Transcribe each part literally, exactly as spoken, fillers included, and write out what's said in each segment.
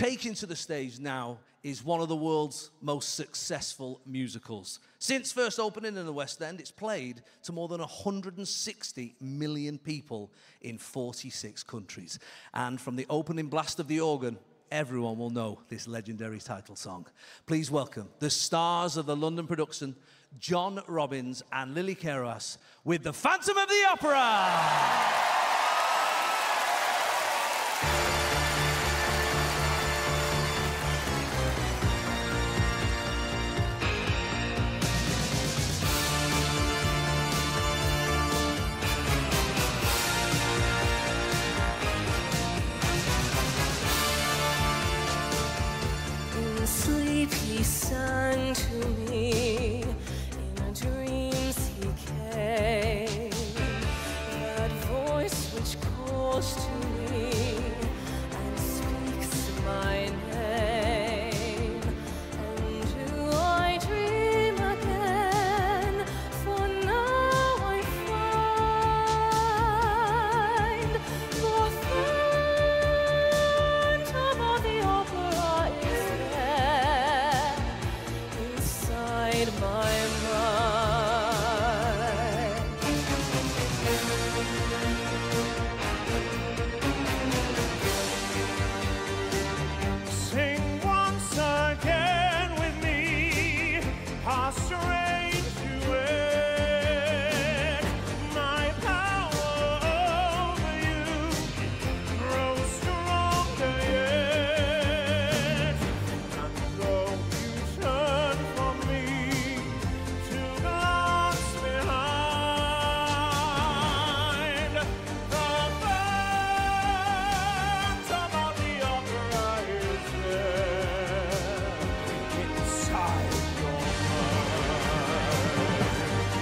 taking to the stage now is one of the world's most successful musicals. Since first opening in the West End, it's played to more than one hundred sixty million people in forty-six countries. And from the opening blast of the organ, everyone will know this legendary title song. Please welcome the stars of the London production, John Robyns and Lily Kerhoas, with The Phantom of the Opera. Sleep he sang to me, in dreams he came, that voice which calls to me and speaks my name. And do I dream again? For now I find the Phantom of the Opera is inside my mind. Sing once again with me, how strange you were. My power over you grows stronger yet. And though you turn from me to glance behind, the Phantom of the Opera is there inside your mind.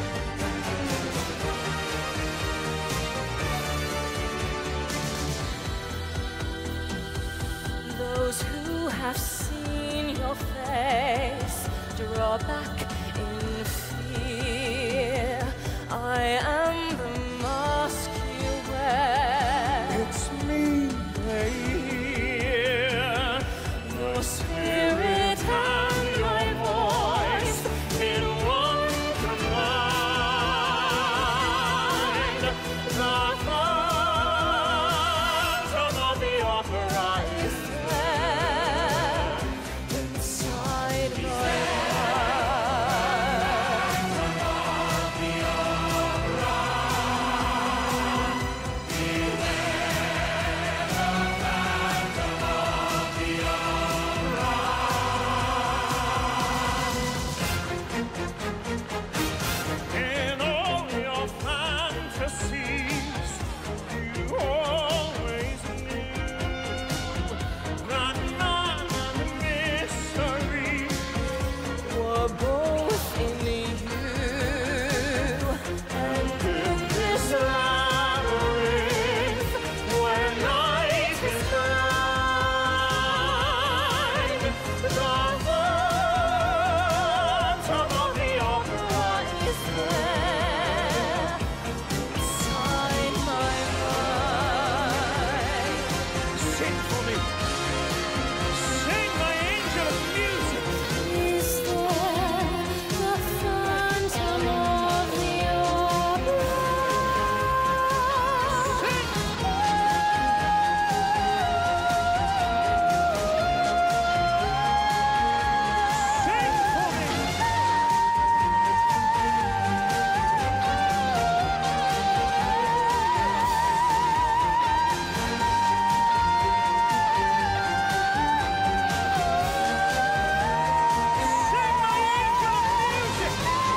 Those who have seen your face draw back in fear. I am the mask you wear. It's me they hear, Your spirit and my voice in one combined. The Phantom of the Opera is there inside my mind. In all your fantasies, you always knew that man and mystery Were both in you, and in this labyrinth where night is blind. The Phantom of the Opera is there inside my mind. Sing for me. Sing, my angel of music. Is there the Phantom of the Opera? Sing. Sing for me. Sing, my angel of music.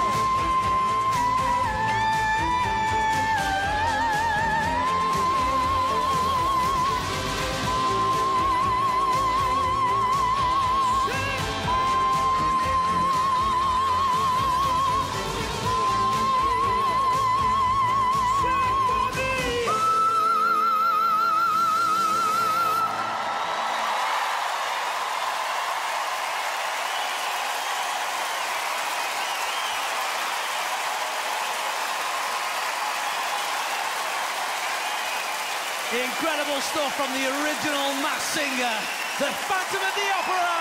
Sing for me. Incredible stuff from the original Masked Singer, The Phantom of the Opera!